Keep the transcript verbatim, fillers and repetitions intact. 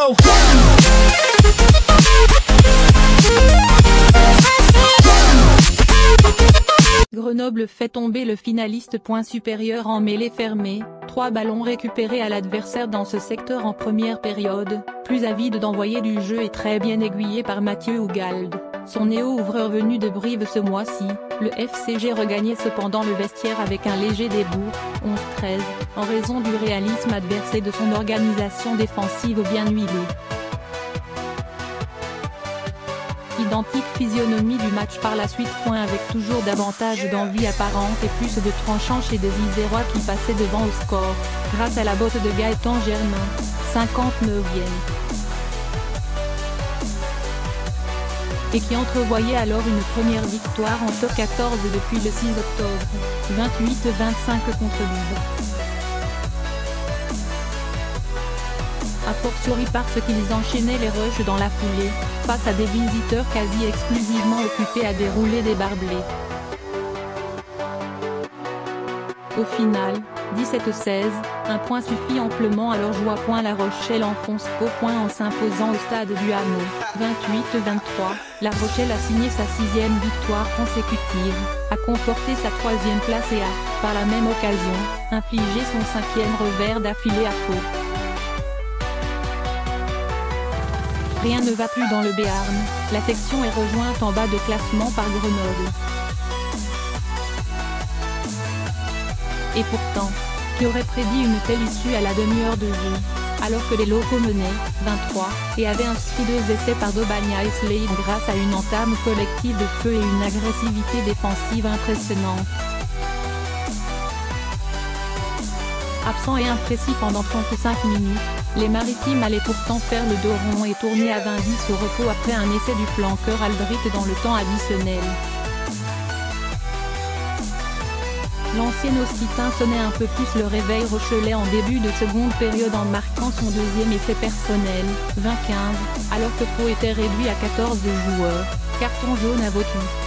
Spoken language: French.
go. Grenoble fait tomber le finaliste. Point supérieur en mêlée fermée, trois ballons récupérés à l'adversaire dans ce secteur en première période, plus avide d'envoyer du jeu et très bien aiguillé par Mathieu Hougalde, son néo-ouvreur venu de Brive ce mois-ci. Le F C G regagnait cependant le vestiaire avec un léger débours, onze treize, en raison du réalisme adverse et de son organisation défensive bien huilée. Identique physionomie du match par la suite. Point avec toujours davantage d'envie apparente et plus de tranchant chez des Isérois qui passaient devant au score, grâce à la botte de Gaëtan Germain, cinquante-neuvième. Et qui entrevoyait alors une première victoire en top quatorze depuis le six octobre, vingt-huit vingt-cinq contre Lille. A fortiori parce qu'ils enchaînaient les rushs dans la foulée, face à des visiteurs quasi exclusivement occupés à dérouler des barbelés. Au final, dix-sept seize, un point suffit amplement à leur joie. La Rochelle enfonce au point en s'imposant au stade du Hameau, vingt-huit vingt-trois, La Rochelle a signé sa sixième victoire consécutive, a conforté sa troisième place et a, par la même occasion, infligé son cinquième revers d'affilée à Pau. Rien ne va plus dans le Béarn, la section est rejointe en bas de classement par Grenoble. Et pourtant, qui aurait prédit une telle issue à la demi-heure de jeu, alors que les locaux menaient, vingt-trois, et avaient inscrit deux essais par Dobania et Slade grâce à une entame collective de feu et une agressivité défensive impressionnante. Absents et imprécis pendant trente-cinq minutes, les Maritimes allaient pourtant faire le dos rond et tourner à vingt dix au repos après un essai du flanqueur Aldrit dans le temps additionnel. L'ancien Occitan sonnait un peu plus le réveil rochelais en début de seconde période en marquant son deuxième essai personnel, vingt quinze, alors que Pau était réduit à quatorze joueurs, carton jaune à Vautoux.